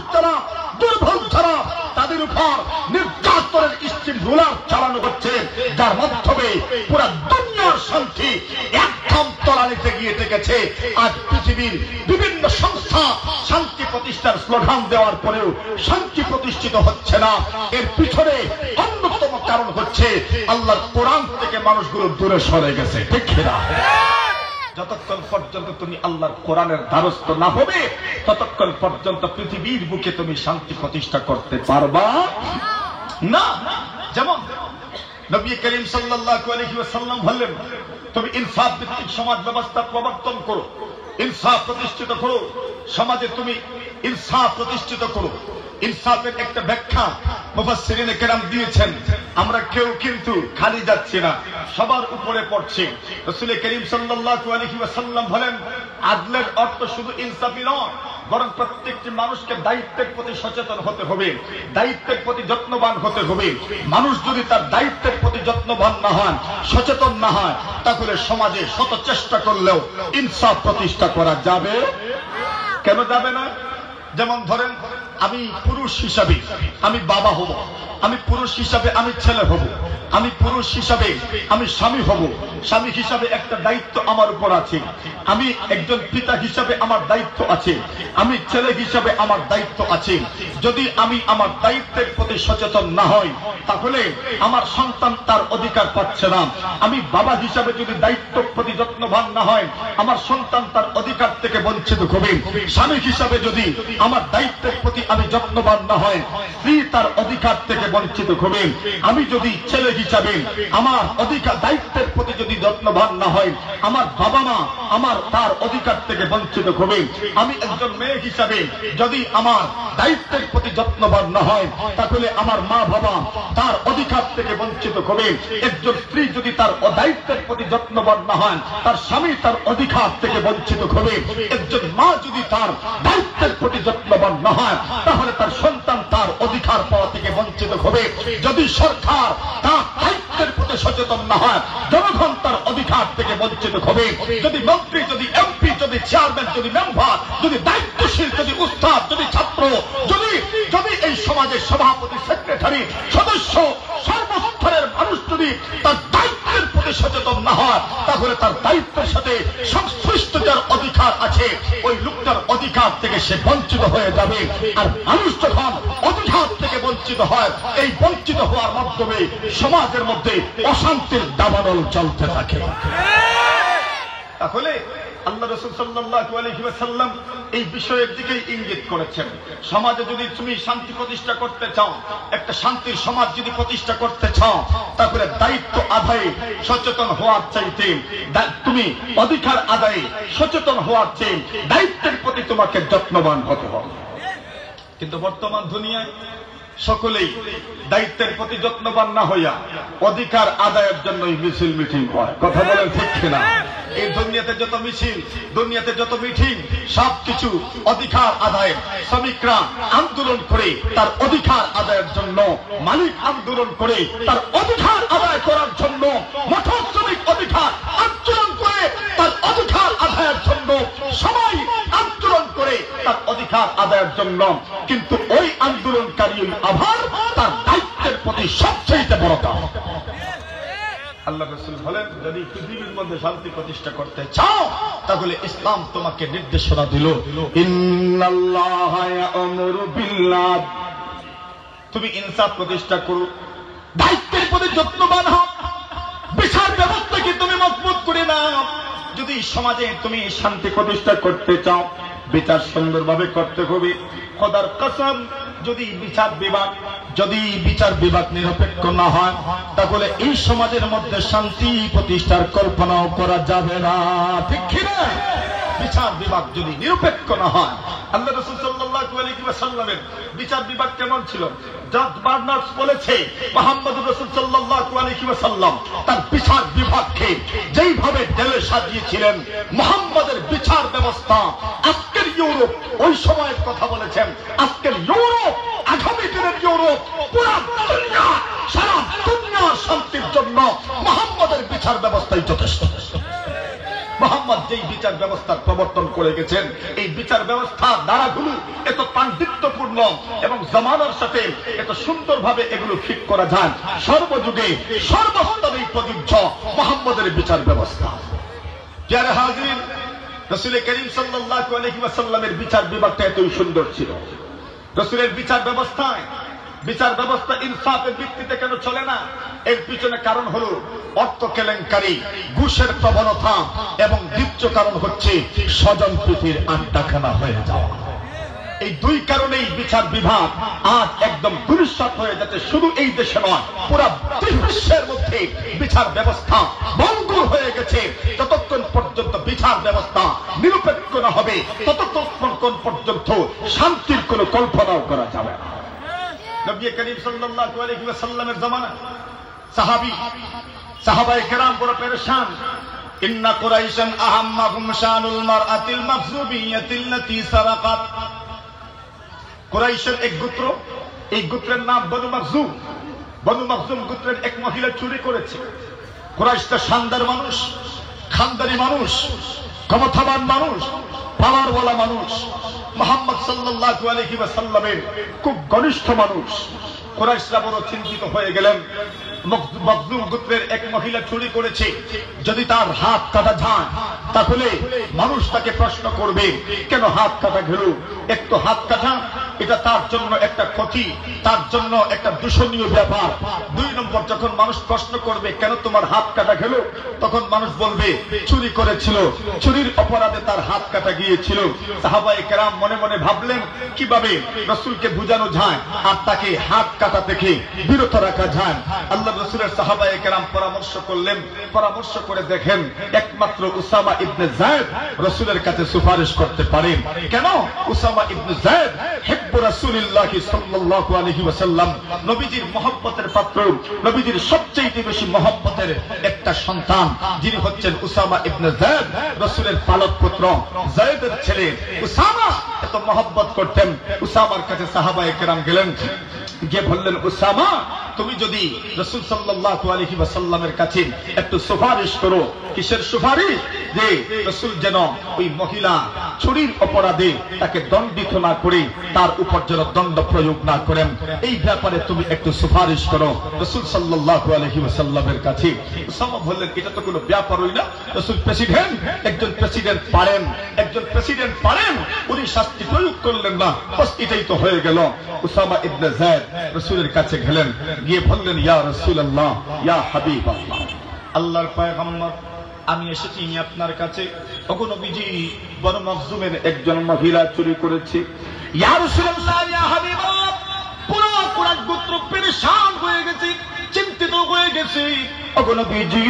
যারা, দুর্বল যারা, তাদের উপর নির্যাতনের স্টিম রোলার চালানো হচ্ছে, যার মাধ্যমে পুরো দুনিয়ার শান্তি একদম তলানিতে গিয়ে ঠেকেছে। আজ পৃথিবীর বিভিন্ন সংস্থা শান্তি প্রতিষ্ঠার স্লোগান দেওয়ার পরেও শান্তি প্রতিষ্ঠিত হচ্ছে না। এর পিছনে অন্যতম কারণ হচ্ছে আল্লাহর কোরআন থেকে মানুষগুলো দূরে সরে গেছে, ঠিক না? যতক্ষণ পর্যন্ত তুমি আল্লাহর কোরআনের দ্বারস্থ না হবে, ততক্ষণ পর্যন্ত পৃথিবীর বুকে তুমি শান্তি প্রতিষ্ঠা করতে পারবা না। যেমন নবী করিম সাল্লাল্লাহু আলাইহি ওয়াসাল্লাম বললেন, তুমি ইনসাফ ভিত্তিক সমাজ ব্যবস্থা প্রবর্তন করো, ইনসাফ প্রতিষ্ঠিত করো, সমাজে তুমি ইনসাফ প্রতিষ্ঠিত করো। ইনসাফের একটা ব্যাখ্যা মুফাসসিরিনে কেরাম দিয়েছেন। আমরা কেউ কিন্তু খালি যাচ্ছি না, সবার উপরে পড়ছে। রাসূল করিম সাল্লাল্লাহু আলাইহি ওয়াসাল্লাম বলেন, আদলের অর্থ শুধু ইনসাফই নয়, বরং প্রত্যেকটি মানুষকে দায়িত্বের প্রতি সচেতন হতে হবে, দায়িত্বের প্রতি যত্নবান হতে হবে। মানুষ যদি তার দায়িত্বের প্রতি যত্নবান না হয়, সচেতন না হয়, তাহলে সমাজে শত চেষ্টা করলেও ইনসাফ প্রতিষ্ঠা করা যাবে। কেন যাবে না? যেমন ধরেন, আমি পুরুষ হিসাবে আমি বাবা হব, আমি পুরুষ হিসাবে আমি ছেলে হব, আমি পুরুষ হিসাবে আমি স্বামী হব, স্বামী হিসাবে একটা দায়িত্ব আমার উপর আছে, আমি একজন পিতা হিসাবে আমার দায়িত্ব আছে, আমি ছেলে হিসাবে আমার দায়িত্ব আছে। যদি আমি আমার দায়িত্বের প্রতি সচেতন না হই, তাহলে আমার সন্তান তার অধিকার পাচ্ছে না। আমি বাবা হিসাবে যদি দায়িত্বের প্রতি যত্নবান না হয়, আমার সন্তান তার অধিকার থেকে বঞ্চিত হবে। স্বামী হিসাবে যদি আমার দায়িত্বের প্রতি আমি যত্নবান না হয়, স্ত্রী তার অধিকার থেকে বঞ্চিত হবে। আমি যদি ছেলে হিসাবে আমার অধিকার দায়িত্বের প্রতি যদি যত্নবান না হয়, আমার বাবা মা আমার তার অধিকার থেকে বঞ্চিত হবে। আমি একজন মেয়ে হিসাবে যদি আমার দায়িত্বের প্রতি যত্নবান না হয়, তাহলে আমার মা বাবা তার অধিকার থেকে বঞ্চিত হবে। একজন স্ত্রী যদি তার দায়িত্বের প্রতি যত্নবান না হয়, তার স্বামী তার অধিকার থেকে বঞ্চিত হবে। একজন মা যদি তার দায়িত্বের প্রতি যত্নবান না হয়, তাহলে তার সন্তান তার অধিকার পাওয়া থেকে বঞ্চিত হবে। যদি সরকার তার দায়িত্বের প্রতি সচেতন না হয়, জনগণ তার অধিকার থেকে বঞ্চিত হবে। যদি মন্ত্রী, যদি এমপি, যদি চেয়ারম্যান, যদি মেম্বার, যদি দায়িত্বশীল, যদি উস্তাদ, যদি ছাত্র, যদি এই সমাজের সভাপতি, সেক্রেটারি, সদস্য, সর্বস্তরের মানুষ যদি তার দায়িত্বের প্রতি সচেতন না হয়, তাহলে তার দায়িত্বের সাথে সংশ্লিষ্ট যার অধিকার আছে, ওই লোকটার অধিকার থেকে সে বঞ্চিত হয়ে যাবে। আর মানুষ যখন অধিকার থেকে বঞ্চিত হয়, এই বঞ্চিত হওয়ার মাধ্যমে সমাজের মধ্যে অশান্তির দাবানল চলতে থাকে। তাহলে আল্লাহ রাসূল সাল্লাল্লাহু আলাইহি ওয়াসাল্লাম এই বিষয়ের দিকে ইঙ্গিত করেছেন। সমাজে যদি তুমি শান্তি প্রতিষ্ঠা করতে চাও, একটা শান্তির সমাজ যদি প্রতিষ্ঠা করতে চাও, তাহলে দায়িত্ব আদায়ে সচেতন হওয়ার চাইতে, তুমি অধিকার আদায়ে সচেতন হওয়ার চেয়ে দায়িত্বের প্রতি তোমাকে যত্নবান হতে হবে। কিন্তু বর্তমান দুনিয়ায় সকলেই দায়িত্বের প্রতি যত্নবান না হইয়া অধিকার আদায়ের জন্যই মিছিল মিটিং করে। কথা বলেন ঠিক কিনা? এই দুনিয়াতে যত মিছিল, দুনিয়াতে যত মিটিং, সবকিছু অধিকার আদায়। শ্রমিকরা আন্দোলন করে তার অধিকার আদায়ের জন্য, মালিক আন্দোলন করে তার অধিকার আদায় করার জন্য, মোটর শ্রমিক অধিকার আন্দোলন করে তার অধিকার আদায়ের জন্য, সবাই আন্দোলন করে তার অধিকার আদায়ের জন্য। কিন্তু ওই আন্দোলনকারী আবার তার দায়িত্বের প্রতি সবচেয়ে বড় কাজ। আল্লাহ রাসূল বলেন, যদি পৃথিবীর মধ্যে শান্তি প্রতিষ্ঠা করতে চাও, তাহলে ইসলাম তোমাকে নির্দেশনা দিল, ইন্নাল্লাহা ইয়া'মুরু বিল আদল, তুমি ইনসাফ প্রতিষ্ঠা করো, দায়িত্বের প্রতি যত্নবান হও, বিচার ব্যবস্থাকে তুমি মজবুত করে নাও। যদি সমাজে তুমি শান্তি প্রতিষ্ঠা করতে চাও, বিচার সুন্দরভাবে করতে হবে। খোদার কসম, যদি বিচার বিভাগ নিরপেক্ষ না হয়, তাহলে এই সমাজের মধ্যে শান্তি প্রতিষ্ঠার কল্পনাও করা যাবে না, ঠিক কি না? বিচার বিভাগ যদি নিরপেক্ষ না হয়, আল্লাহ রাসূল সাল্লাল্লাহু আলাইহি ওয়াসাল্লামের বিচার বিভাগ কেমন ছিল? জজ বার্নার্স বলেছে, মুহাম্মদুর রাসূল সাল্লাল্লাহু আলাইহি ওয়াসাল্লাম তার বিচার বিভাগকে যেইভাবে ঢেলে সাজিয়েছিলেন, মুহাম্মদের বিচার ব্যবস্থা আজকের ইউরোপ, ওই সময়ের কথা বলেছেন, আজকের ইউরোপ, আগামী দিনের ইউরোপ, পুরো দুনিয়া, সারা দুনিয়ার শান্তির জন্য মুহাম্মদের বিচার ব্যবস্থাই যথেষ্ট। মুহাম্মদ যেই বিচার ব্যবস্থার প্রবর্তন করে গেছেন, এই বিচার ব্যবস্থার ধারাগুলো এত পাণ্ডিত্যপূর্ণ এবং জামানার সাথে এত সুন্দরভাবে এগুলো ঠিক করা যায়, সর্বযুগে সর্বস্তরেই প্রযোজ্য মুহাম্মদের বিচার ব্যবস্থা। যারা হাজির, রাসূল করিম সাল্লাল্লাহু আলাইহি ওয়াসাল্লামের বিচার বিভাগটা এতই সুন্দর ছিল। রাসূলের বিচার ব্যবস্থা ইনসাফের ভিত্তিতে কেন চলে না? এর পিছনে কারণ হলো অর্থ কেলেঙ্কারি, ঘুষের প্রবণতা, এবং দ্বিতীয় কারণ হচ্ছে স্বজন প্রীতির আড্ডাখানা হয়ে যাওয়া। এই দুই কারণেই বিচার বিভাগ আজ একদম দুর্শট হয়ে যাচ্ছে। শুধু এই দেশে নয়, পুরা বিশ্বের মধ্যে বিচার ব্যবস্থা ভঙ্গুর হয়ে গেছে। যতক্ষণ পর্যন্ত বিচার ব্যবস্থা নিরপেক্ষ না হবে, ততক্ষণ পর্যন্ত শান্তির কোনো কল্পনাও করা যাবে না। নবী করিম সাল্লাল্লাহু আলাইহি ওয়াসাল্লামের জামানা সাহাবায়ে কেরাম বড় পেরেশান। ইন্না কুরাইশান আহাম্মাহুম শানুল মারআতিল মাখজুবিয়্যাতিল্লাতী সারাকাত। কুরাইশের এক গোত্র, এই গোত্রের নাম বনু মাখজুম। বনু মাখজুম গোত্রের এক মহিলা চুরি করেছে। কুরাইশটা শানদার মানুষ, খানদারি মানুষ, ক্ষমতাবান মানুষ, পাওয়ারওয়ালা মানুষ, মুহাম্মদ সাল্লাল্লাহু আলাইহি ওয়াসাল্লামের খুব ঘনিষ্ঠ মানুষ। কুরাইশরা বড় চিন্তিত হয়ে গেলেন। মাখজুম গোত্রের এক মহিলা চুরি করেছে, যদি তার হাত কাটা যায় তাহলে মানুষ তাকে প্রশ্ন করবে কেন হাত কাটা গেল। একটু হাত কাটা, এটা তার জন্য একটা ক্ষতি, তার জন্য একটা দূষণীয় ব্যাপার। 2 নম্বর, যখন মানুষ প্রশ্ন করবে কেন তোমার হাত কাটা গেল, তখন মানুষ বলবে চুরি করেছিল, চুরির অপরাধে তার হাত কাটা গিয়েছিল। সাহাবায়ে কেরাম মনে মনে ভাবলেন কিভাবে রাসূলকে বুঝানো যায় আর তাকে হাত কাটা থেকে বিরত রাখা যায়। আল্লাহ রাসূলের সাহাবায়ে কেরাম পরামর্শ করলেন। পরামর্শ করে দেখেন একমাত্র উসামা ইবনে যায়েদ রাসূলের কাছে সুপারিশ করতে পারেন। কেন? উসামা ইবনে যায়েদ হিব্বু রাসূলিল্লাহ সাল্লাল্লাহু আলাইহি ওয়াসাল্লাম, নবীজির মহব্বতের পাত্র, নবীজির সবচেয়ে বেশি মহব্বতের একটা সন্তান, যিনি হচ্ছেন উসামা ইবনে যায়েদ, রাসূলের পালক পুত্র যায়েদের ছেলে উসামা এত মহব্বত করতেন। উসামার কাছে সাহাবায়ে কেরাম গেলেন, গিয়ে বললেন উসামা তুমি যদি রাসূল সাল্লাল্লাহু আলাইহি ওয়াসাল্লামের কাছে একটু সুপারিশ করো। কিসের সুপারিশ? যে রাসূল যেন ওই মহিলা চুরির অপরাধে তাকে দণ্ডিত না করে তার উপর যেন দণ্ড প্রয়োগ না করেন, এই ব্যাপারে তুমি একটু সুপারিশ করো রাসূল সাল্লাল্লাহু আলাইহি ওয়াসাল্লামের কাছে। উসামা বললেন এটা তো কোনো ব্যাপারই না, রাসূল প্রেসিডেন্ট, একজন প্রেসিডেন্ট পারেন, উনি শাস্তি প্রয়োগ করলেন না, বাস এটাই তো হয়ে গেল। উসামা ইবনে যায়েদ রাসূলের কাছে গেলেন, গিয়ে বললেন ইয়া রাসূলুল্লাহ, ইয়া হাবিবাল্লাহ, আল্লাহর পয়গম্বর, আমি এসেছি আপনার কাছে। ওগো নবীজি, বনু মাখজুমের একজন মহিলা চুরি করেছে। ইয়া রাসূলুল্লাহ, ইয়া হাবিবাল্লাহ, পুরো কুরাইশ গোত্র পেরেশান হয়ে গেছে, চিন্তিত হয়ে গেছে। ওগো নবীজি,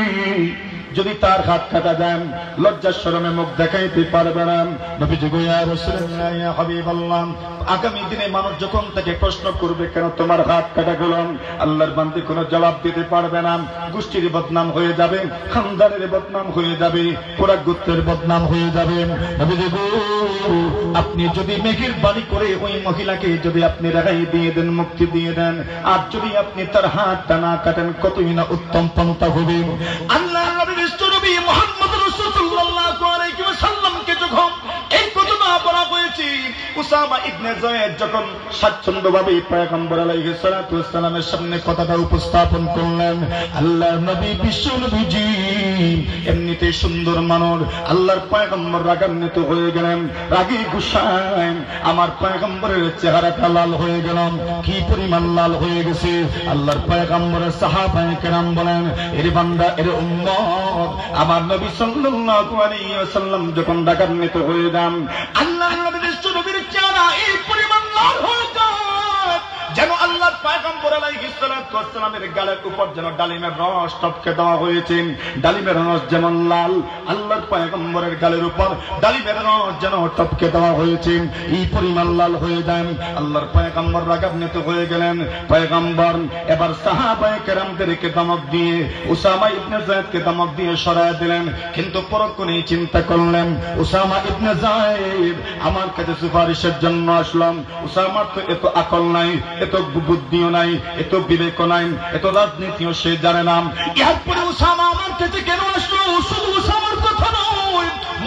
যদি তার হাত কাটা দেন লজ্জার শরমে মুখ দেখাইতে পারবে না। নবীজি গো ইয়া রাসূলুল্লাহ, ইয়া হাবিবাল্লাহ, আগামী দিনে মানুষ যখন তাকে প্রশ্ন করবে কেন তোমার হাত কাটা গেল, আল্লাহর বান্দা কোনো জবাব দিতে পারবে না। গোষ্ঠীর বদনাম হয়ে যাবে, খানদানের বদনাম হয়ে যাবে, পুরা গোত্রের বদনাম হয়ে যাবে। নবীজি গো, আপনি যদি মেঘের বাণী করে ওই মহিলাকে যদি আপনি রেহাই দিয়ে দেন, মুক্তি দিয়ে দেন, আর যদি আপনি তার হাতটা না কাটেন, কতই না উত্তম পন্থা হবে। আল্লাহর নবী বিশ্বনবী মুহাম্মদ রাসূলুল্লাহ আলাইহি ওয়াসাল্লামকে যখন এই ঘটনা বলা হয়েছে, উসামা ইবনে যায়েদ যখন স্বাচ্ছন্দ্যভাবে পয়গম্বর আলাইহিস সালাতু ওয়াস সালামের সামনে কথাটা উপস্থাপন করলেন, আল্লাহর নবী বিশ্বনবীজি এমনিতেই সুন্দর মানুষ, আল্লাহর পয়গম্বর রাগান্বিত হয়ে গেলেন। রাগে গুসায় আমার পয়গম্বরের চেহারাটা লাল হয়ে গেল। কি পরিমাণ লাল হয়ে গেছে! আল্লাহর পয়গম্বরের সাহাবায়ে কেরাম বলেন, এর বান্দা, এর উম্মত, আমার নবী সাল্লাল্লাহু আলাইহি ওয়াসাল্লাম যখন রাগান্বিত হয়ে যান, আল্লাহর নবী বিশ্বনবীর চেহারা এই পরিমাণ লাল হয়ে যায় যেন আল্লাহর পয়গম্বর আলাইহিস সালাতু ওয়াস সালামের গালের উপর যেন ডালিমের রস টপকে দেওয়া হয়েছে। ডালিমের রস যেমন লাল, আল্লাহর পয়গম্বরের গালের উপর ডালিমের রস যেন টপকে দেওয়া হয়েছে, এই পরিমাণ লাল হয়ে যায়। আল্লাহর পয়গম্বর রাগান্বিত হয়ে গেলেন। পয়গম্বর এবার সাহাবায়ে কেরামদেরকে ধমক দিয়ে উসামা ইবনে যায়েদকে ধমক দিয়ে সরায় দিলেন। কিন্তু পরক্ষণেই চিন্তা করলেন, উসামা ইবনে যায়েদ আমার কাছে সুপারিশের জন্য আসলাম, উসামার তো এত আকল নাই, এত বুদ্ধিও নাই, এত বিবেকও নাই, এত রাজনীতিও সে জানে না। এরপরে উসামা আমার কাছে কেন আসলো? শুধু উসামার কথা নয়,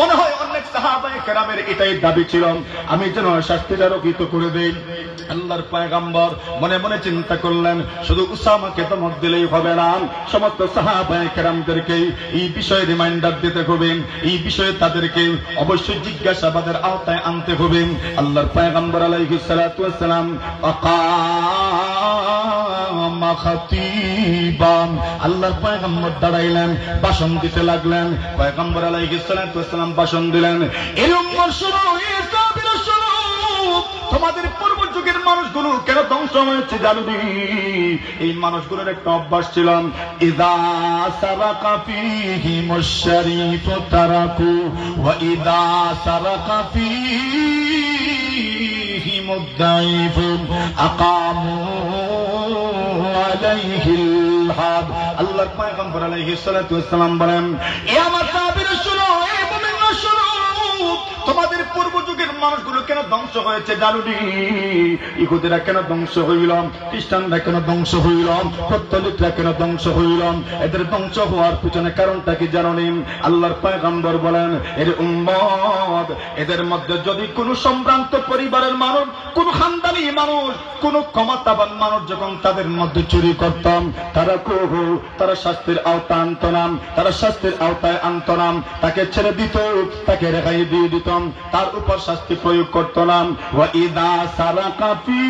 মনে হয় অনেক সাহাবায়ে কেরামের এটাই দাবি ছিল, আমি যেন শাস্তিটা রক্ষিত করে দেই। আল্লাহর পয়গম্বর মনে মনে চিন্তা করলেন, শুধু উসামাকে ধমক দিলেই হবে না, সমস্ত সাহাবায়ে কেরামদেরকে এই বিষয়ে রিমাইন্ডার দিতে হবে, এই বিষয়ে তাদেরকে অবশ্যই জিজ্ঞাসাবাদের আওতায় আনতে হবে। আল্লাহর পয়গম্বর আলাইহিস সালাতু ওয়াস সালাম আকামা খাতিবা, আল্লাহর পয়গম্বর দাঁড়াইলেন, ভাষণ দিতে লাগলেন। পয়গম্বর আলাইহিস সালাতু ওয়াস সালাম ভাষণ দিলেন, এই উম্মত শুনো, ইসলামের শুনো, তোমাদের পূর্ব যুগের মানুষগুলো কেন ধ্বংস হয়েছে জানবি? এই মানুষগুলোর একটা অভ্যাস ছিল, ইযা সারাকা ফীহিমুশ শরীফু তারাকু ওয়া ইযা সারাকা ফীহিমুদ দাঈফু আকামু আলাইহিল হাদ। আল্লাহর পয়গম্বর আলাইহিস সালাতু ওয়াস সালাম বলেন, এ আমার সাহাবীরা শুনো, এ মুমিনরা শুনো, তোমাদের পূর্ব যুগের মানুষগুলো কেন ধ্বংস হয়েছে জানুনি? ইহুদিরা কেন ধ্বংস হইল? খ্রিস্টানরা কেন ধ্বংস হইল? পত্তলিকরা কেন ধ্বংস হইল? এদের ধ্বংস হওয়ার পিছনে কারণটা কি জানুনি? আল্লাহর পয়গম্বর বলেন, এর উম্মত, এদের মধ্যে যদি কোন সম্ভ্রান্ত পরিবারের মানুষ, কোন খানদানি মানুষ, কোন ক্ষমতাবান মানুষ যখন তাদের মধ্যে চুরি করতাম, তারা শাস্তির আওতায় আনত না, তারা শাস্তির আওতায় আনত না, তাকে ছেড়ে দিত, তাকে রেহাই দিয়ে দিত, তার উপর শাস্তি প্রয়োগ করত না। ওয়া ইযা সারাকা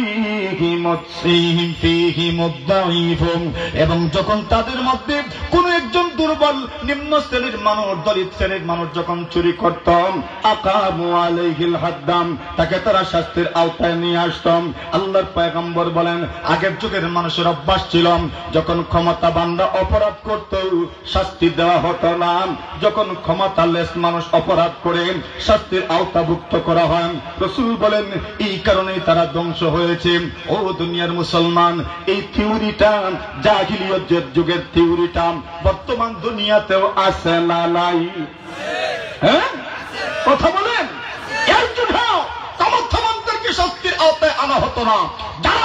ফীহিমুদ দাঈফ, এবং যখন তাদের মধ্যে কোন একজন দুর্বল নিম্ন শ্রেণীর মানুষ, দলিত শ্রেণীর মানুষ যখন চুরি করত, আকামু আলাইহিল হাদ্দাম, তাকে তারা শাস্তির আওতায় নিয়ে আসতাম। আল্লাহর পয়গম্বর বলেন, আগের যুগের মানুষের অভ্যাস ছিল, যখন ক্ষমতাবানরা অপরাধ করত শাস্তি দেওয়া হতো না, যখন ক্ষমতালেস মানুষ অপরাধ করে শাস্তির আওতাভুক্ত করা হয়। রাসূল বলেন, এই কারণেই তারা ধ্বংস হয়েছে। ও দুনিয়ার মুসলমান, এই থিওরিটা, জাহিলিয়তের যুগের থিওরিটা বর্তমান দুনিয়াতেও আছে না নাই? হ্যাঁ, কথা বলেন। এর জন্য ক্ষমতাবানদেরকে শাস্তির আওতায় আনা হতো না, যারা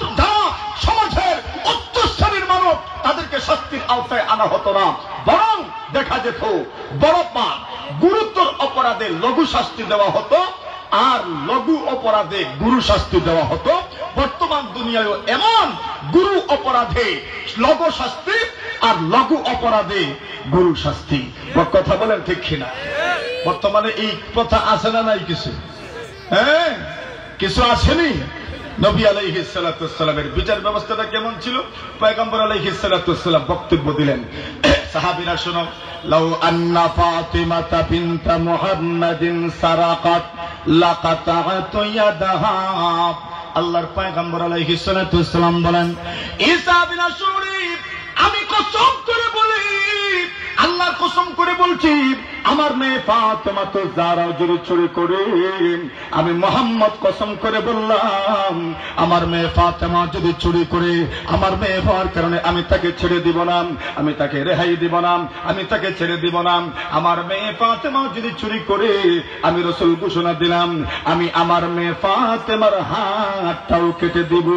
সমাজের উচ্চ শ্রেণীর মানুষ তাদেরকে শাস্তির আওতায় আনা হতো না, বরং দেখা যেত বড় পাপ, গুরুতর অপরাধে লঘু শাস্তি দেওয়া হতো, আর লঘু অপরাধে গুরু শাস্তি দেওয়া হতো। বর্তমান দুনিয়ায় এমন গুরু অপরাধে লঘু শাস্তি আর লঘু অপরাধে গুরু শাস্তি। কথা বলেন ঠিক কিনা? বর্তমানে এই কথা আছে না নাই? কিছু হ্যাঁ, কিছু আসেনি। নবী আলাইহিস সালাতু ওয়াস সালামের বিচার ব্যবস্থাটা কেমন ছিল? পয়গম্বর আলাইহিস সালাতু ওয়াস সালাম বক্তব্য দিলেন, সাহাবীরা শুনো, লাউ আন্না ফাতিমাতা বিনতা মুহাম্মাদিন সারাকাত লাকাতা'তু ইয়াদাহা। আল্লাহর পয়গম্বর আলাইহিস সালাতু ওয়াস সালাম বলেন, এই সাহাবীরা শুনুন, আমি কসম করে বলি, আল্লাহর কসম করে বলছি, আমার মেয়ে ফাতেমা তো যারাও যদি চুরি করে, আমি মুহাম্মদ কসম করে বললাম, আমার মেয়ে ফাতেমা যদি চুরি করে, আমার মেয়ে হওয়ার কারণে আমি তাকে ছেড়ে দিব না, আমি তাকে রেহাই দিব না, আমি তাকে ছেড়ে দিব না। আমার মেয়ে ফাতেমা যদি চুরি করে, আমি রাসূল ঘোষণা দিলাম, আমি আমার মেয়ে ফাতেমার হাতটাও কেটে দিব।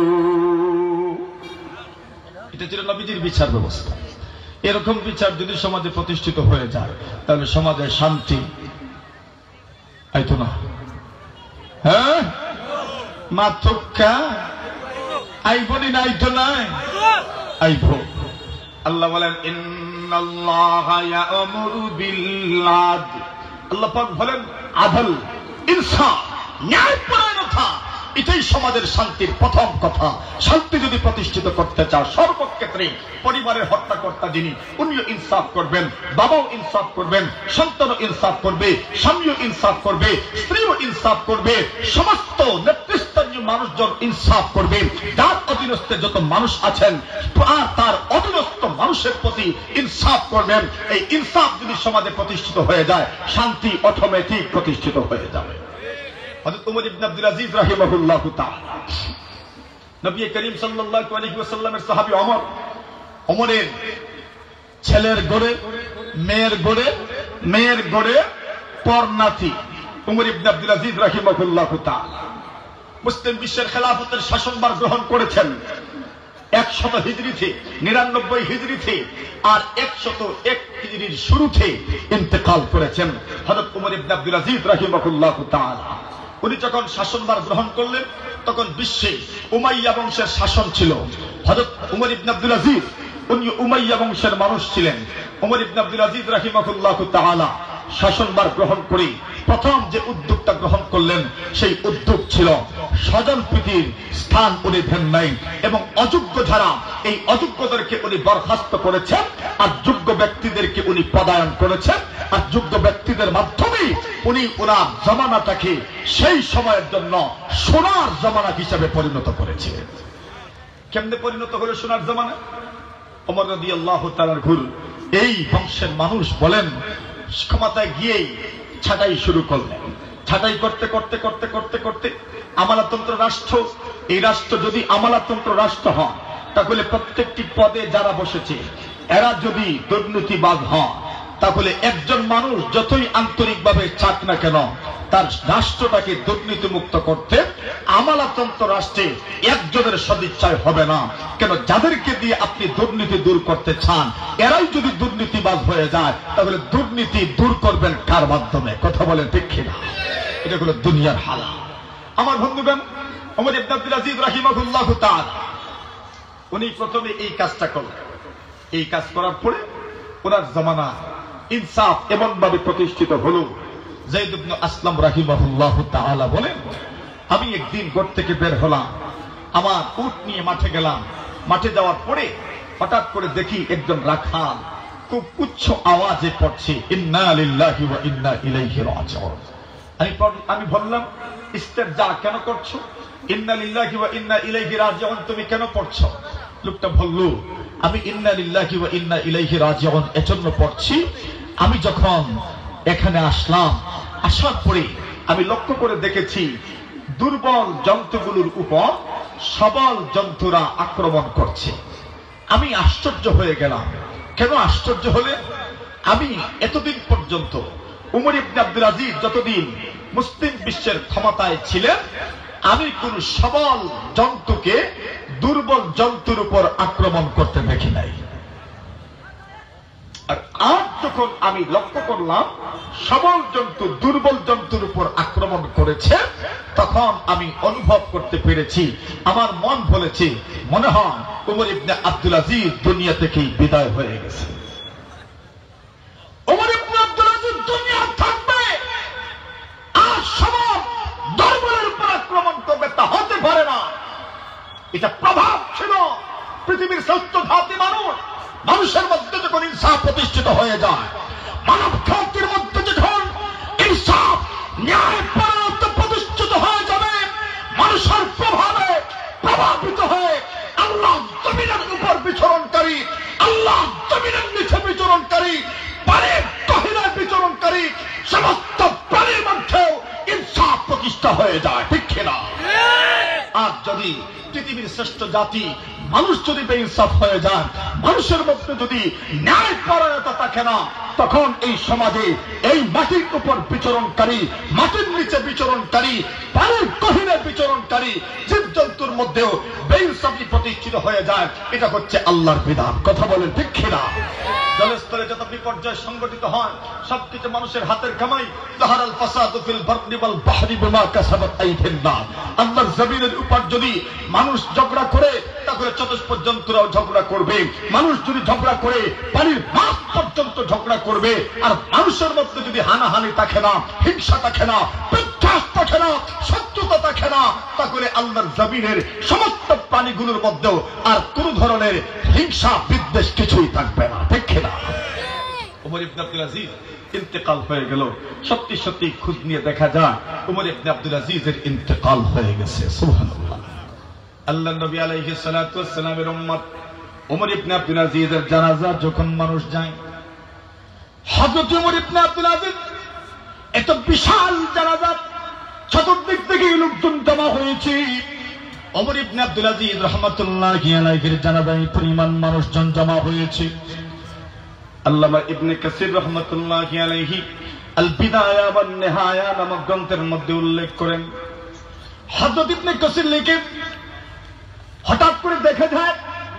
এটা ছিল নবীজির বিচার ব্যবস্থা। এরকম বিচার যদি সমাজে প্রতিষ্ঠিত হয়ে যায়, তাহলে সমাজে শান্তি আইতো না। হ্যাঁ, মাথুকা আইবনি না, আইতো নাই, আইব। আল্লাহ বলেন, ইন্নাল্লাহা ইয়া'মুরু বিল আদল। আল্লাহ পাক বলেন, আদল, ইনসাফ, ন্যায়পরায়ণতা, এটাই সমাজের শান্তির প্রথম কথা। শান্তি যদি প্রতিষ্ঠিত করতে চাও, সর্বক্ষেত্রে পরিবারের হত্যাকর্তা যিনি, উনিও ইনসাফ করবেন, বাবাও ইনসাফ করবেন, সন্তানও ইনসাফ করবে, স্বামীও ইনসাফ করবে, স্ত্রীও ইনসাফ করবে, সমস্ত নেতৃস্থানীয় মানুষজন ইনসাফ করবে। যার অধীনস্থে যত মানুষ আছেন, আর তার অধীনস্থ মানুষের প্রতি ইনসাফ করবেন। এই ইনসাফ যদি সমাজে প্রতিষ্ঠিত হয়ে যায়, শান্তি অটোমেটিক প্রতিষ্ঠিত হয়ে যাবে। হযরত ওমর ইবনে আব্দুল আজিজ রাহিমাহুল্লাহু তাআলা, নবী করিম সাল্লাল্লাহু আলাইহি ওয়াসাল্লামের সাহাবী ওমর, ওমরের ছেলের গড়ে, মেয়ের গড়ে পরনাতি ওমর ইবনে আব্দুল আজিজ রাহিমাহুল্লাহু তাআলা মুসলিম বিশ্বের খেলাফতের শাসনভার গ্রহণ করেছেন। 100 হিজরিতে, 99 হিজরিতে আর 101 হিজরির শুরুতে ইন্তেকাল করেছেন হযরত ওমর ইবনে আব্দুল আজিজ রাহিমাহুল্লাহু তাআলা। উনি যখন শাসনভার গ্রহণ করলেন তখন বিশ্বে উমাইয়া বংশের শাসন ছিল। হযরত ওমর ইবনে আব্দুল আজিজ উনি উমাইয়া বংশের মানুষ ছিলেন। ওমর ইবনে আব্দুল আজিজ রাহিমাহুল্লাহু তাআলা শাসনভার গ্রহণ করে প্রথম যে উদ্যোগটা গ্রহণ করলেন সেই উদ্যোগ ছিল স্বজনপ্রীতির স্থান উনি দেন নাই এবং অযোগ্য যারা এই অযোগ্যদেরকে উনি বরখাস্ত করেছেন আর যোগ্য ব্যক্তিদেরকে উনি পদায়ন করেছেন আর যোগ্য ব্যক্তিদের মাধ্যমে উনি ওনার জমানাটাকে সেই সময়ের জন্য সোনার জমানা হিসেবে পরিণত করেছিলেন। কেমনে পরিণত হলো সোনার জমানা? ওমর রাদিয়াল্লাহু তাআলার ঘুর এই বংশের মানুষ বলেন ক্ষমতায় গিয়েই ছাঁটাই শুরু করলেন। ছাঁটাই করতে করতে করতে করতে করতে আমালাতন্ত্র রাষ্ট্র, এই রাষ্ট্র যদি আমালাতন্ত্র রাষ্ট্র হয় তাহলে প্রত্যেকটি পদে যারা বসেছে এরা যদি দুর্নীতিবাজ হয় তাহলে একজন মানুষ যতই আন্তরিকভাবে চাক না কেন তার রাষ্ট্রটাকে দুর্নীতিমুক্ত করতে আমালাতন্ত্র রাষ্ট্রে একজনের সদিচ্ছায় হবে না। কেন যাদেরকে দিয়ে আপনি দুর্নীতি দূর করতে চান এরাই যদি দুর্নীতিবাজ হয়ে যায় তাহলে দুর্নীতি দূর করবেন কার মাধ্যমে? কথা বলেন ঠিক কিনা? এটা হলো দুনিয়ার হাল। আমার বন্ধুগণ, ওমর ইবনে আব্দুল আজিজ রাহিমাহুল্লাহু তাআলা উনি প্রথমে এই কাজটা করলেন। এই কাজ করার পরে ওনার জমানা ইনসাফ এমন ভাবে প্রতিষ্ঠিত হলো। যায়েদ ইবনে আসলাম রাহিমাহুল্লাহু তাআলা বলেন, আমি একদিন ঘর থেকে বের হলাম, আমার উট নিয়ে মাঠে গেলাম। মাঠে যাওয়ার পরে হঠাৎ করে দেখি একজন রাখাল খুব উচ্চ আওয়াজে পড়ছে ইন্না লিল্লাহি ওয়া ইন্না ইলাইহি রাজিউন। আমি বললাম, ইস্তেরজা কেন করছো? ইন্না লিল্লাহি ওয়া ইন্না ইলাইহি রাজিউন তুমি কেন পড়ছো? লোকটা বলল, আমি ইন্না লিল্লাহি ওয়া ইন্না ইলাইহি রাজিউন এজন্য পড়ছি, আমি যখন এখানে আসলাম, আসার পরে আমি লক্ষ্য করে দেখেছি দুর্বল জন্তুগুলোর উপর সবল জন্তুরা আক্রমণ করছে। আমি আশ্চর্য হয়ে গেলাম। কেন আশ্চর্য হলে? আমি এতদিন পর্যন্ত উমর ইবনে আব্দুল আজিজ যতদিন মুসলিম বিশ্বের ক্ষমতায় ছিলেন আমি কোন সবল জন্তুকে দুর্বল জন্তুর উপর আক্রমণ করতে দেখি নাই। আর আজ যখন আমি লক্ষ্য করলাম সবল জন্তু দুর্বল জন্তুর উপর আক্রমণ করেছে তখন আমি অনুভব করতে পেরেছি, আমার মন বলেছে মনে হয় উমর ইবনে আব্দুল আজিজ দুনিয়া থেকেই বিদায় হয়ে গেছে। উমর ইবনে আব্দুল আজিজ দুনিয়া থাকবে আর সবল দুর্বলের উপর আক্রমণ করবে তা হতে পারে না। এটা প্রভাব ছিল পৃথিবীর শ্রেষ্ঠ জাতি মানুষ। মানুষের মধ্যে যখন ইনসাফ প্রতিষ্ঠিত হয়ে যায়, মানব জাতির মধ্যে যখন ইনসাফ ন্যায় পরায়ণ প্রতিষ্ঠিত হয়ে যাবে, মানুষের প্রভাবে প্রভাবিত হয়ে আল্লাহ জমিনের উপর বিচরণকারী, আল্লাহ জমিনের নিচে বিচরণকারী, পানির গহীনের বিচরণকারী সমস্ত প্রাণীর মধ্যেও ইনসাফ প্রতিষ্ঠা হয়ে যায়। ঠিক কিনা? আর যদি পৃথিবীর শ্রেষ্ঠ জাতি মানুষ যদি বেইনসাফ হয়ে যায়, মানুষের মধ্যে যদি ন্যায় পরায়ণতা থাকে না, তখন এই সমাজে এই মাটির উপর বিচরণকারী, মাটির নিচে বিচরণকারী, পানির গহীনে বিচরণকারী জীবজন্তুর মধ্যেও বেইনসাফি প্রতিষ্ঠিত হয়ে যায়। এটা হচ্ছে আল্লাহর বিধান। কথা বলেন ঠিক কিনা? জলস্তরে যত বিপর্যয় সংগঠিত হয় সবকিছু মানুষের হাতের কামাই। যাহারাল ফাসাদু ফিল বাররি ওয়াল বাহরি বিমা কাসাবাত আইদিন নাস। আল্লাহর জমিনের উপর যদি মানুষ ঝগড়া করে তাহলে চতুষ্পদ জন্তুরাও ঝগড়া করবে। মানুষ যদি ঝগড়া করে পানির মাছ পর্যন্ত ঝগড়া করবে। আর মানুষের মধ্যে যদি হানাহানি থাকে না, হিংসা থাকে না, বিদ্বেষ থাকে না, শত্রুতা থাকে না, তাহলে আল্লাহর জমিনের সমস্ত প্রাণীগুলোর মধ্যেও আর কোন ধরনের হিংসা বিদ্বেষ কিছুই থাকবে না। ঠিক কিনা? উমর ইবনে আব্দুল আজিজ ইন্তেকাল হয়ে গেল। সত্যি সত্যি খোঁজ নিয়ে দেখা যায় উমর ইবনে আব্দুল আজিজের ইন্তেকাল হয়ে গেছে। সুবহানাল্লাহ। আল্লাহর নবী আলাইহিস সালাতু ওয়াস সালামের উম্মত উমর ইবনে আব্দুল আজিজের জানাজা যখন মানুষ যায়, হযরত উমর ইবনে আব্দুল আজিজ এত বিশাল জানাজা, চতুর্দিক থেকে লোকজন জমা হয়েছে। ওমর ইবনে আব্দুল আজিজ রাহমাতুল্লাহি আলাইহির জানাজায় পরিমাণ মানুষজন জমা হয়েছে। আল্লামা ইবনে কাসির রাহমাতুল্লাহি আলাইহি আল বিদায়া ওয়ান নিহায়া নামক গ্রন্থের মধ্যে উল্লেখ করেন, হযরত ইবনে কাসির লিখেন হঠাৎ করে দেখা যায়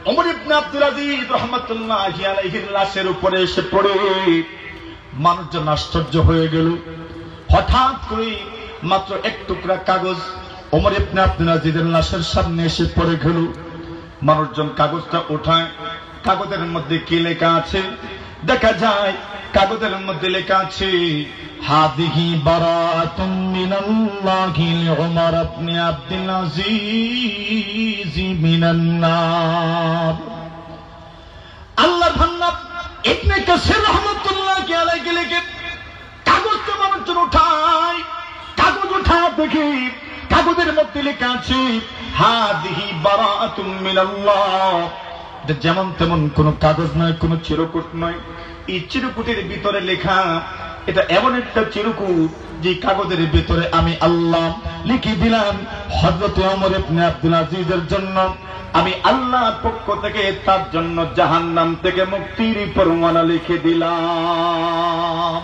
ওমর ইবনে আব্দুল আজিজ রাহমাতুল্লাহি আলাইহির লাশের উপরে এসে পড়ে মানুষজন আশ্চর্য হয়ে গেল। হঠাৎ করে মাত্র এক টুকরা কাগজ ওমর ইবনে আব্দুল আজিজের লাশের সামনে এসে পড়ে গেল। মানুষজন কাগজটা উঠায়, কাগজের মধ্যে কি লেখা আছে দেখা যায়। কাগজের মধ্যে লেখা আছে হাদিহি বারাতুম মিনাল্লাহি লিউমর ইবনে আব্দুল আজিজ মিনান নার। আল্লাহর বান্দা ইবনে কাসির রাহমাতুল্লাহি আলাইহি লিখে কাগজটা মানুষজন উঠায়, কাগজ উঠা দেখি কাগজের মধ্যে লেখা আছে হাদিহি বারাতুম মিনাল্লাহ। যেমন তেমন কোন কাগজ নয়, কোন চিরকুট নয়। এই চিরকুটের ভিতরে লেখা, এটা এমন একটা চিরকুট যে কাগজের ভিতরে আমি আল্লাহ লিখে দিলাম হযরত ওমর ইবনে আব্দুল আজিজের জন্য, আমি আল্লাহর পক্ষ থেকে তার জন্য জাহান্নাম থেকে মুক্তির পরওয়ানা লিখে দিলাম।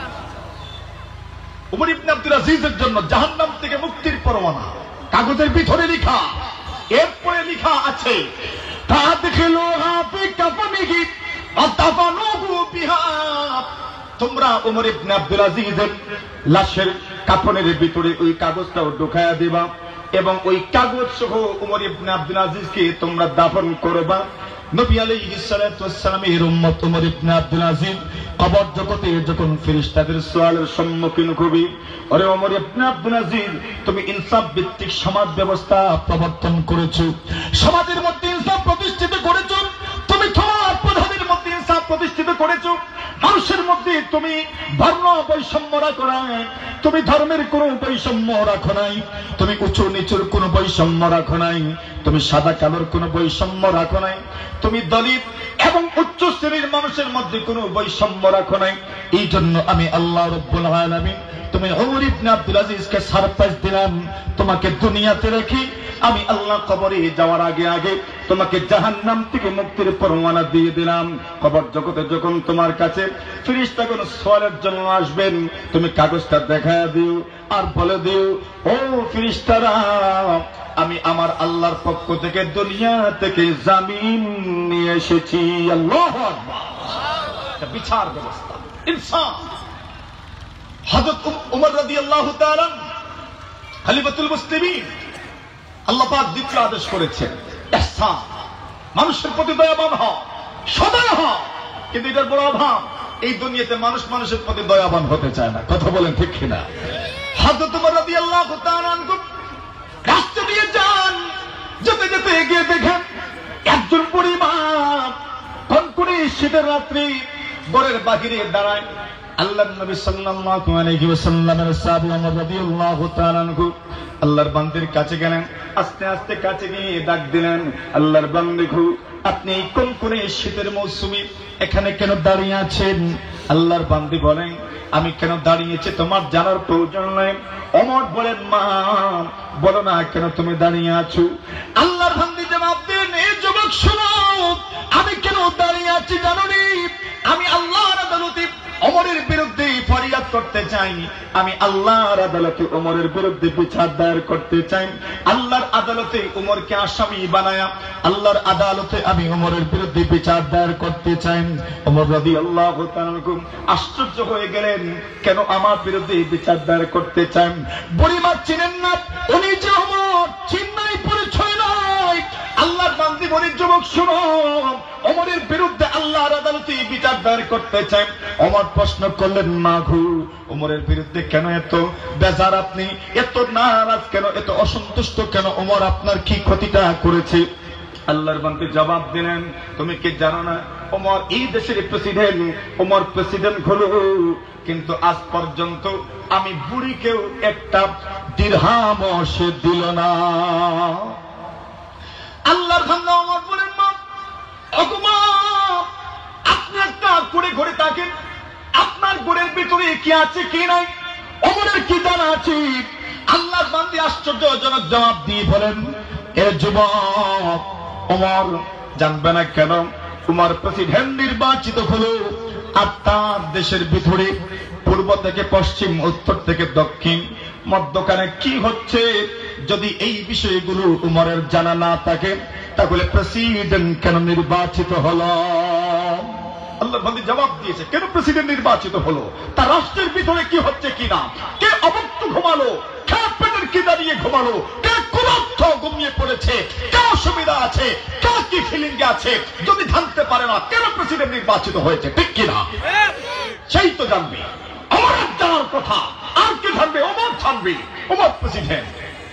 ওমর ইবনে আব্দুল আজিজের জন্য জাহান্নাম থেকে মুক্তির পরওয়ানা কাগজের ভিতরে লেখা। এরপরে লেখা আছে তোমরা ওমর ইবনে আব্দুল আজিজের লাশের কাফনের ভিতরে ওই কাগজটাও ঢুকায়া দিবা এবং ওই কাগজ সহ ওমর ইবনে আব্দুল আজিজকে তোমরা দাফন করবা। নবী আলাইহিস সালাতু ওয়াস সালামের উম্মত ওমর ইবনে আব্দুল আজিজ কবর জগতে যখন ফেরেশতাদের সওয়ালের সম্মুখীন হবে, ওরে ওমর ইবনে আব্দুল আজিজ তুমি ইনসাফ ভিত্তিক সমাজ ব্যবস্থা প্রবর্তন করেছো, সমাজের মধ্যে ইনসাফ প্রতিষ্ঠিত করেছো, তুমি তোমার প্রধানের মধ্যে ইনসাফ প্রতিষ্ঠিত করেছো, মানুষের মধ্যে তুমি বর্ণ বৈষম্য রাখো নাই, তুমি ধর্মের কোন বৈষম্য রাখো নাই, তুমি উঁচু নিচুর কোন বৈষম্য রাখো নাই, তুমি সাদা কালোর কোন বৈষম্য রাখো নাই, তুমি দলিত এবং উচ্চ শ্রেণীর মানুষের মধ্যে কোন বৈষম্য রাখো নাই। এই জন্য আমি আল্লাহ রাব্বুল আলামিন তুমি ওমর ইবনে আব্দুল আজিজকে সারপ্রাইজ দিলাম, তোমাকে দুনিয়াতে রেখে আমি আল্লাহ কবরে যাওয়ার আগে আগে তোমাকে জাহান্নাম থেকে মুক্তির পরওয়ানা দিয়ে দিলাম। কবর জগতে যখন তোমার কাছে ফেরেশতাগণ সওয়ালের জন্য আসবেন, তুমি কাগজটা দেখায় দিও আর বলে দিও, ও ফেরেশতারা আমি আমার আল্লাহর পক্ষ থেকে দুনিয়া থেকে জামিন নিয়ে এসেছি। আল্লাহু আকবার। এটা বিচার ব্যবস্থা, ইনসাফ। হযরত ওমর রাদিয়াল্লাহু তাআলা খলিফাতুল মুসলিমিন, আল্লাহ পাক দ্বিতীয় আদেশ করেছেন ইহসান, মানুষের প্রতি দয়াবান হও, সদয় হও। কিন্তু এটার বড় অভাব, এই দুনিয়াতে মানুষ মানুষের প্রতি দয়াবান হতে চায় না। কথা বলেন ঠিক কিনা? হযরত ওমর রাদিয়াল্লাহু তাআলা রাস্তা দিয়ে যান, যেতে যেতে এগিয়ে দেখেন একজন পরিবার কনকনে শীতের রাত্রি ঘরের বাহিরে দাঁড়ায়। আল্লাহর নবী সাল্লাল্লাহু আলাইহি ওয়াসাল্লামের সাহাবী ওমর রাদিয়াল্লাহু তাআলা আনহু আল্লাহর বান্দির কাছে গেলেন, আস্তে আস্তে কাছে গিয়ে ডাক দিলেন, আল্লাহর বান্দি গো আপনি কনকনে শীতের মৌসুমে এখানে কেন দাঁড়িয়ে আছেন? আল্লাহর বান্দি বলেন, আমি কেন দাঁড়িয়েছি তোমার জানার প্রয়োজন নাই। ওমর বলেন, মা বলো না কেন তুমি দাঁড়িয়ে আছো? আল্লাহর বান্দি জবাব দেন, এ যুবক শোনো, আমি কেন দাঁড়িয়ে আছি জানো নি? আমি আল্লাহর আদালতে ওমরের বিরুদ্ধে ফরিয়াদ করতে চাই, আমি আল্লাহর আদালতে ওমরের বিরুদ্ধে বিচার দায়ের করতে চাই। আল্লাহর আদালতে ওমরকে আসামি বানায়া আল্লাহর আদালতে আমি ওমরের বিরুদ্ধে বিচার দায়ের করতে চাই। ওমর রাদিয়াল্লাহু তাআলা আশ্চর্য হয়ে গেলেন, কেন আমার বিরুদ্ধে বিচার দায়ের করতে চান? বুড়িমা চিনেন না, উনি যে ওমর চিন্নাই পরিচয় নয়। আল্লাহর বান্দি বলি, যুবক শুনো, ওমরের বিরুদ্ধে আল্লাহর আদালতে বিচার দায়ের করতে চাই। ওমর প্রশ্ন করলেন, মা গো ওমরের বিরুদ্ধে কেন এত বেজার আপনি, এত নারাজ কেন, এত অসন্তুষ্ট কেন? ওমর আপনার কি ক্ষতিটা করেছে? আল্লাহর বান্দি জবাব দিলেন, তুমি কি জানো না ওমর এই দেশের প্রেসিডেন্ট, ওমর প্রেসিডেন্ট হলো, কিন্তু আজ পর্যন্ত আমি বুড়িকেও একটা দিরহামও সে দিল না। আল্লাহর বান্দা ওমর বলেন, মা ওগো আপনি একটা করে ঘরে থাকেন, আপনার ঘরের ভিতরে কি আছে কি নাই ওমরের কি জানা আছে? আল্লাহর বান্দি আশ্চর্যজনক জবাব দিয়ে বলেন, এ যুবক, ওমর জানবে না কেন? ওমর প্রেসিডেন্ট নির্বাচিত হলো, আর তার দেশের ভিতরে পূর্ব থেকে পশ্চিম, উত্তর থেকে দক্ষিণ, মধ্যখানে কি হচ্ছে যদি এই বিষয়গুলো উমরের জানা না থাকে, তাহলে প্রেসিডেন্ট কেন নির্বাচিত হলো? আল্লাহর বান্দী জবাব দিয়েছে, কেন প্রেসিডেন্ট নির্বাচিত হলো? তার রাষ্ট্রের ভিতরে কি হচ্ছে কিনা, কে অবক্ত ঘুমালো, কে পেটের কি দাঁড়িয়ে ঘুমালো, কে কুলত্থ ঘুমিয়ে পড়েছে, কে অসুবিধা আছে, কে কি ফিলিং আছে, যদি জানতে পারে না কেন প্রেসিডেন্ট নির্বাচিত হয়েছে, ঠিক কিনা? সেই তো জানবে। অমরের জানার কথা, আর কি জানবে? অমর জানবে, অমর প্রেসিডেন্ট।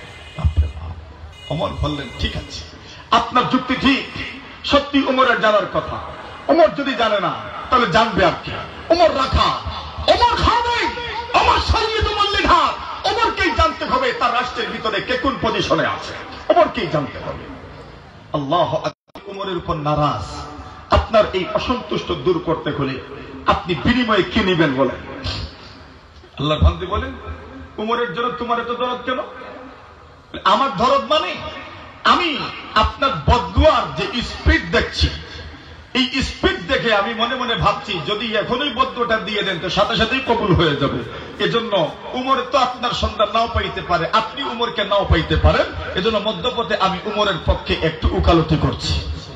অমর বললেন, ঠিক আছে, আপনার যুক্তি ঠিক, সত্যি ওমরের জানার কথা। ওমর যদি জানে না তাহলে জানবে আর কি? ওমর রাখা, ওমর খাবে, ওমর সাইয়েদ, ওমর লিডার, ওমরকেই জানতে হবে তার রাষ্ট্রের ভিতরে কে কোন পজিশনে আছে, ওমরকেই জানতে হবে। আল্লাহ ওমরের উপর নারাজ। আপনার এই অসন্তুষ্ট দূর করতে হলে আপনি বিনিময়ে কি নেবেন বলেন? আল্লাহর বান্দী বলেন, ওমরের জন্য তোমার এত দরদ কেন? আমার দরদ মানে আমি আপনার বদদুয়ার যে স্পিড দেখছি, এই স্পিড দেখে আমি মনে মনে ভাবছি যদি এখনই বদদুয়াটা দিয়ে দেন তো সাথে সাথেই কবুল হয়ে যাবে। এজন্য উমর তো আপনার সন্ধান নাও পাইতে পারে, আপনি উমরকে নাও পাইতে পারেন, এজন্য মধ্যপথে আমি উমরের পক্ষে একটু উকালতি করছি।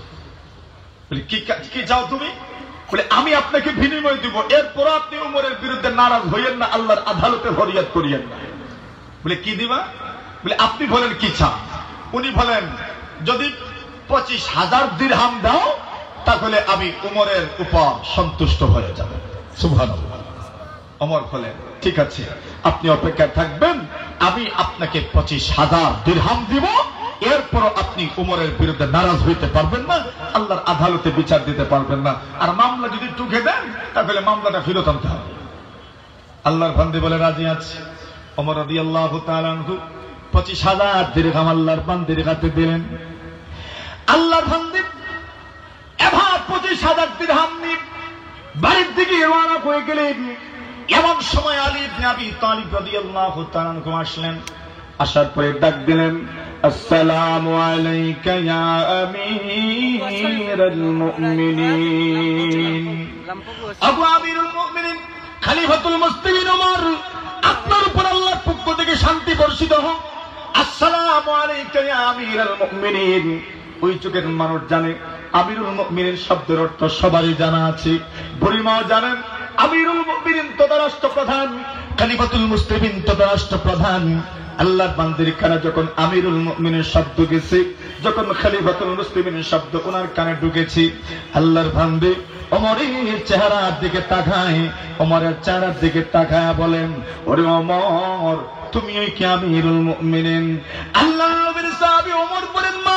কি চাও তুমি? বলে আমি আপনাকে বিনিময় দিব, এরপর আপনি উমরের বিরুদ্ধে নারাজ হইয়েন না, আল্লাহর আদালতে ফরিয়াদ করিয়েন না। বলে কি দিবা? বলে আপনি বলেন কি চান? উনি বলেন যদি 25,000 দিরহাম দাও তাহলে আমি উমরের উপর সন্তুষ্ট হয়ে যাব। সুবহানাল্লাহ। ওমর বলেন ঠিক আছে, আপনি অপেক্ষায় থাকবেন, আমি আপনাকে 25,000 দিরহাম দিব, এরপর আপনি উমরের বিরুদ্ধে নারাজ হইতে পারবেন না, আল্লাহর আদালতে বিচার দিতে পারবেন না, আর মামলা যদি টুকে দেন তাহলে মামলাটা ফেরত আনতে হবে। আল্লাহর বান্দী বলে রাজি আছে। ওমর রাদিয়াল্লাহু তাআলা আনহু 25,000 দিরহাম আল্লাহর বান্দির হাতে দিলেন। আল্লাহর বান্দী এবার 25,000 দিরহাম নিয়ে বাড়ির দিকে রওনা হয়ে গেলেন। এমন সময় আলী ইবনে আবি তালিব রাদিয়াল্লাহু তাআলা আনহু আসলেন। আসার পরে ডাক দিলেন, আসসালামু আলাইকা ইয়া আমিরুল মুমিনিন। আবু আমিরুল মুমিনিন খলিফাতুল মুসলিমিন ওমর, আপনার উপর আল্লাহর পক্ষ থেকে শান্তি বর্ষিত হোক। আসসালামু আলাইকা ইয়া আমিরুল মুমিনিন। ওই যুগের মানুষ জানে আমিরুল মুমিনিন শব্দের অর্থ সবারই জানা আছে, বুড়িমাও জানেন। আমিরুল মুমিনিন তথা রাষ্ট্রপ্রধান, খলিফাতুল মুসলিমিন তথা রাষ্ট্রপ্রধান। আল্লাহর বান্দির কানে যখন আমিরুল মুমিনের শব্দ গেছে, যখন খলিফাতুল মুসলিমিনের শব্দ ওনার কানে ঢুকেছে, আল্লাহর বান্দি ওমরের চেহারার দিকে তাকায়, ওমরের চেহারার দিকে তাকায় বলেন, ওরে ওমর, তুমি ওই কি আমিরুল মুমিনিন? আল্লাহর নবীর সাহাবী ওমর বলেন, মা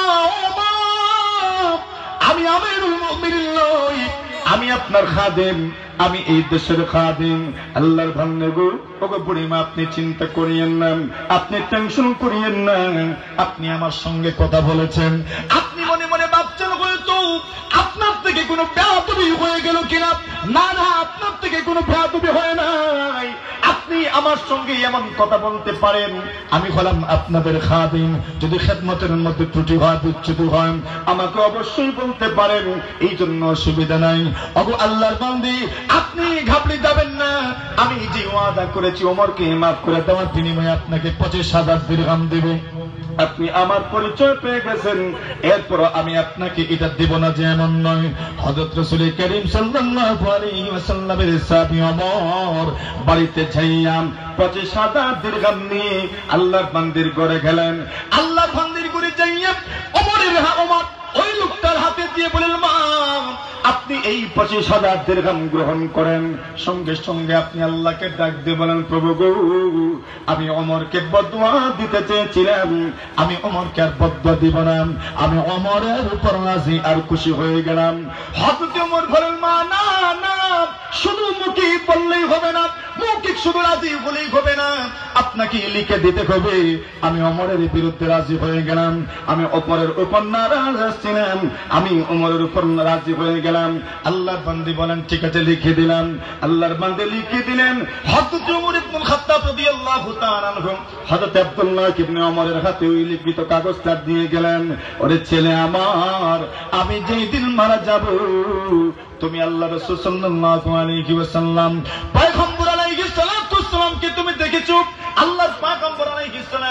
ওমর, আমি আমিরুল মুমিনিন নই, আমি আপনার খাদেম, আমি এই দেশের খাদেম। আল্লাহর বান্দা গো, ওগো বুড়িমা, আপনি চিন্তা করিয়েন না, আপনি টেনশন করিয়েন না, আপনি আমার সঙ্গে কথা বলেছেন, আপনি মনে মনে ভাবছেন হয়তো আপনার থেকে কোনো বেয়াদবি হয়ে গেল কিনা। না না, আপনার থেকে কোনো বেয়াদবি হয় নাই, আপনি আমার সঙ্গে এমন কথা বলতে পারেন, আমি হলাম আপনাদের খাদিম, যদি খেদমতের মধ্যে ত্রুটি হয়, বিচ্যুত হয়, আমাকে অবশ্যই বলতে পারেন, এই জন্য অসুবিধা নাই। ওগো আল্লাহর বান্দি, আপনি ঘাবড়ে যাবেন না, আমি যে ওয়াদা করেছি ওমরকে মাফ করে দেওয়ার বিনিময়ে আপনাকে 25,000 দিরহাম দেব। আপনি আমার পরিচয় পেয়ে গেছেন, এরপর আমি আপনাকে এটা দেব না যে এমন নয়। হযরত রাসূল করিম সাল্লাল্লাহু আলাইহি ওয়াসাল্লামের সাহাবী ওমর বাড়িতে যাইয়া 25,000 দিরহাম নিয়ে আল্লাহর বান্দির ঘরে গেলেন। আল্লাহর বান্দির ঘরে যাইয়া ওমরের ওমর ওই লোকটার হাতে দিয়ে বলেন, মা, আপনি এই 25,000 দিরহাম গ্রহণ করেন। সঙ্গে সঙ্গে আপনি আল্লাহকে ডাক দিয়ে বলেন, প্রভু গো, আমি ওমরকে বদদুয়া দিতে চেয়েছিলাম, আমি ওমরকে আর বদদুয়া দিব না, আমি ওমরের উপর রাজি আর খুশি হয়ে গেলাম। হযরত ওমর বলেন, মা, না না, শুধু মুখে বললেই হবে না, মুখে শুধু রাজি বলেই হবে না, আপনাকে লিখে দিতে হবে আমি ওমরের বিরুদ্ধে রাজি হয়ে গেলাম, আমি ওমরের উপর নারাজ ছিলাম, আমি ওমরের উপর রাজি হয়ে গেলাম। আল্লাহর বান্দি বলেন, ঠিক আছে, লিখে দিলাম। আল্লাহর বান্দি লিখে দিলেন। হযরত ওমর ইবনে খাত্তাব রাদিয়াল্লাহু তাআলা আনহু হযরত আব্দুল্লাহ ইবনে ওমরের হাতে ওই লিখিত কাগজটা দিয়ে গেলেন, ওরে ছেলে আমার, আমি যেই দিন মারা যাব, তুমি আল্লাহ রাসূল সাল্লাল্লাহু আলাইহি ওয়াসাল্লাম পয়গম্বর আলাইহিস সালাতু ওয়াস সালামকে তুমি দেখেছো, আল্লাহর পয়গম্বর আলাইহিস সালাতু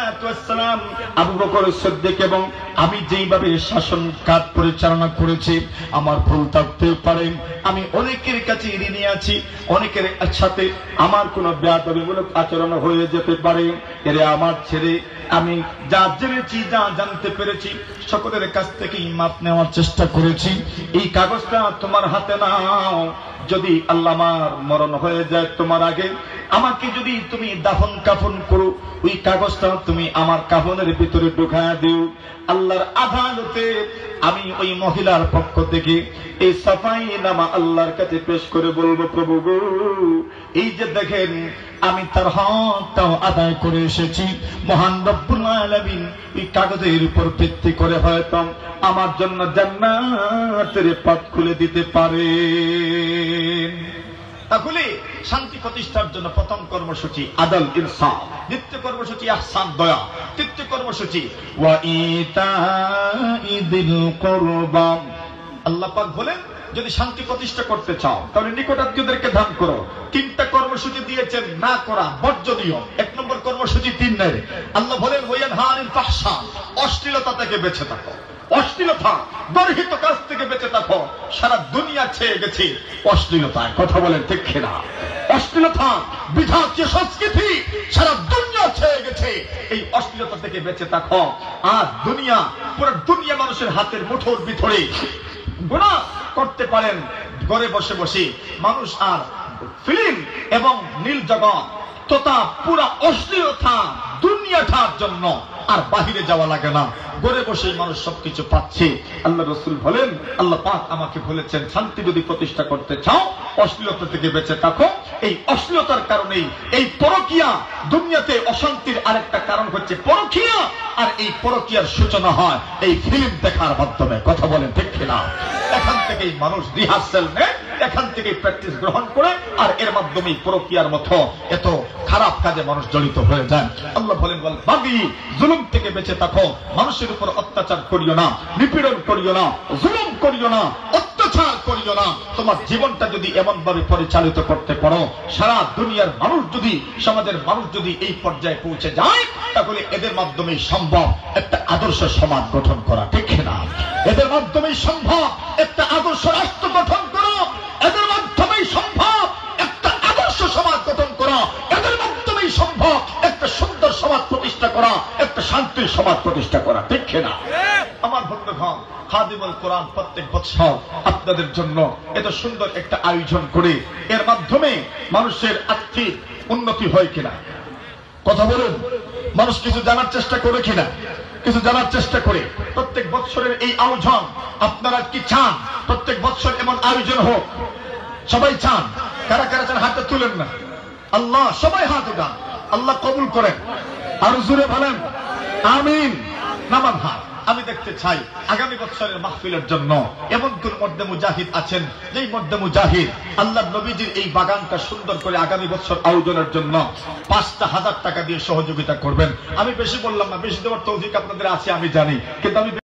সালাতু ওয়াস সালাম আবু বকর সিদ্দিক এবং আমি যেইভাবে শাসন কাজ পরিচালনা করেছি, আমার ভুল থাকতে পারে, আমি অনেকের কাছে ঋণী আছি, অনেকের সাথে আমার কোনো বেয়াদবিমূলক আচরণ হয়ে যেতে পারে। এরে আমার ছেলে, আমি যা জেনেছি, যা জানতে পেরেছি, সকলের কাছ থেকেই মাপ নেওয়ার চেষ্টা করেছি। এই কাগজটা তোমার হাতে নাও। যদি আল্লাহ আমার মরণ হয়ে যায় তোমার আগে, আমাকে যদি তুমি দাফন কাফন করো, ওই কাগজটা তুমি আমার কাফনের ভিতরে ঢুকায়া দিও। আল্লাহর আদালতে আমি ওই মহিলার পক্ষ থেকে এই সাফাই নামা আল্লাহর কাছে পেশ করে বলবো, প্রভু গো, এই যে দেখেন আমি তার হকটাও আদায় করে এসেছি। মহান রব্বুল আলামিন এই কাগজের উপর ভিত্তি করে হয়তো আমার জন্য জান্নাতের পথ খুলে দিতে পারে। তাহলে শান্তি প্রতিষ্ঠার জন্য প্রথম কর্মসূচি আদল ইনসাফ, দ্বিতীয় কর্মসূচি ইহসান দয়া, তৃতীয় কর্মসূচি ওয়া ইতাইযিল কুরবা। আল্লাহ পাক বলেন যদি শান্তি প্রতিষ্ঠা করতে চাও তাহলে নিকটাত্মীয়দেরকে দান করো। তিনটা কর্মসূচি দিয়েছেন না করা বর্জনীয়। এক নম্বর কর্মসূচি 3 নাই। আল্লাহ বলেন ওয়ায়ানহানিল ফাহশা, অশ্লীলতা থেকে বেঁচে থাকো, অশ্লীলতা গর্হিত কাজ থেকে বেঁচে থাকো। সারা দুনিয়া ছেয়ে গেছে অশ্লীলতায়, কথা বলেন ঠিক কিনা? অশ্লীলতা বিধাতীয় সংস্কৃতি সারা দুনিয়া ছেয়ে গেছে, এই অশ্লীলতা থেকে বেঁচে থাকো। আর দুনিয়া, পুরো দুনিয়া মানুষের হাতের মুঠোর ভিতরে। গুনাহ করতে পারেন ঘরে বসে বসে মানুষ, আর ফিল্ম এবং নীল জগৎ তথা পুরা অশ্লীলতা দুনিয়াটার জন্য আর বাহিরে যাওয়া লাগে না, ঘরে বসে মানুষ সবকিছু পাচ্ছে। আল্লাহ রাসূল বলেন, আল্লাহ পাক আমাকে বলেছেন শান্তি যদি প্রতিষ্ঠা করতে চাও অশ্লীলতা থেকে বেঁচে থাকো। এই অশ্লীলতার কারণেই এই পরকীয়া, দুনিয়াতে অশান্তির আরেকটা কারণ হচ্ছে পরকীয়া, আর এই পরকীয়ার সূচনা হয় এই ফিল্ম দেখার মাধ্যমে, কথা বলেন ঠিক কিনা? এখান থেকেই মানুষ রিহার্সেল নেয়, এখান থেকেই প্র্যাকটিস গ্রহণ করে, আর এর মাধ্যমেই পরকীয়ার মতো এত খারাপ কাজে মানুষ জড়িত হয়ে যায়। আল্লাহ বলেন ওয়াল বাগী, জুলুম থেকে বেঁচে থাকো, মানুষের উপর অত্যাচার করিও না, নিপীড়ন করিও না, জুলুম করিও না, অত্যাচার করিও না। তোমার জীবনটা যদি এমন ভাবে পরিচালিত করতে পারো, সারা দুনিয়ার মানুষ যদি, সমাজের মানুষ যদি এই পর্যায়ে পৌঁছে যায়, তাহলে এদের মাধ্যমেই সম্ভব একটা আদর্শ সমাজ গঠন করা, ঠিক না? এদের মাধ্যমেই সম্ভব একটা আদর্শ রাষ্ট্র গঠন করা, এদের মাধ্যমেই সম্ভব একটা আদর্শ সমাজ গঠন করা, এদের মাধ্যমেই সম্ভব একটা সুন্দর সমাজ প্রতিষ্ঠা করা, একটা শান্তির সমাজ প্রতিষ্ঠা করা, ঠিক না? আমার বন্ধুগণ, খাদিমুল কোরআন প্রত্যেক বছর আপনাদের জন্য এত সুন্দর একটা আয়োজন করে এর মাধ্যমে মানুষের আর্থিক উন্নতি হয় কিনা, কথা বলুন? মানুষ কিছু জানার চেষ্টা করে কিনা? কিছু জানার চেষ্টা করে। প্রত্যেক বছরের এই আয়োজন আপনারা কি চান প্রত্যেক বছর এমন আয়োজন হোক? সবাই চান? কারা কারা চান হাতটা তুলেন না? আল্লাহ, সবাই হাত উঠান, আল্লাহ কবুল করেন। আর জোরে বলেন আমিন। নামান হাত। আমি দেখতে চাই আগামী বছরের মাহফিলের জন্য এমন কোন মর্দে মুজাহিদ আছেন, যেই মর্দে মুজাহিদ আল্লাহ নবীজির এই বাগানটা সুন্দর করে আগামী বছর আয়োজনের জন্য 5,000 টাকা দিয়ে সহযোগিতা করবেন। আমি বেশি বললাম না, বেশি দেওয়ার তৌফিক আপনাদের আছে আমি জানি, কিন্তু আমি